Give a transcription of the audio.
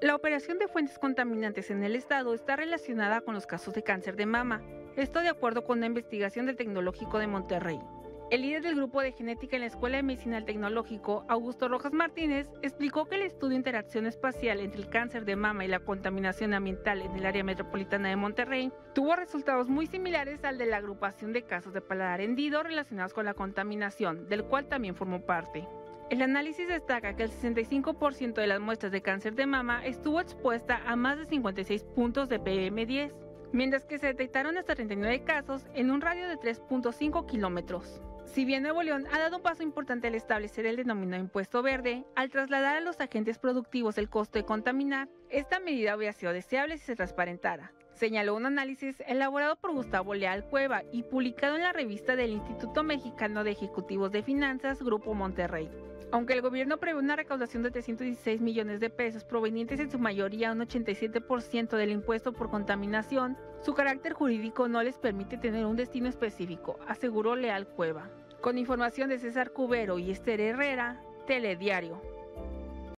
La operación de fuentes contaminantes en el estado está relacionada con los casos de cáncer de mama. Esto de acuerdo con una investigación del Tecnológico de Monterrey. El líder del grupo de genética en la Escuela de Medicina del Tecnológico, Augusto Rojas Martínez, explicó que el estudio de interacción espacial entre el cáncer de mama y la contaminación ambiental en el área metropolitana de Monterrey tuvo resultados muy similares al de la agrupación de casos de paladar hendido relacionados con la contaminación, del cual también formó parte. El análisis destaca que el 65% de las muestras de cáncer de mama estuvo expuesta a más de 56 puntos de PM10, mientras que se detectaron hasta 39 casos en un radio de 3.5 kilómetros. Si bien Nuevo León ha dado un paso importante al establecer el denominado impuesto verde, al trasladar a los agentes productivos el costo de contaminar, esta medida hubiera sido deseable si se transparentara, señaló un análisis elaborado por Gustavo Leal Cueva y publicado en la revista del Instituto Mexicano de Ejecutivos de Finanzas, Grupo Monterrey. Aunque el gobierno prevé una recaudación de 316 millones de pesos provenientes en su mayoría un 87% del impuesto por contaminación, su carácter jurídico no les permite tener un destino específico, aseguró Leal Cueva. Con información de César Cubero y Esther Herrera, Telediario.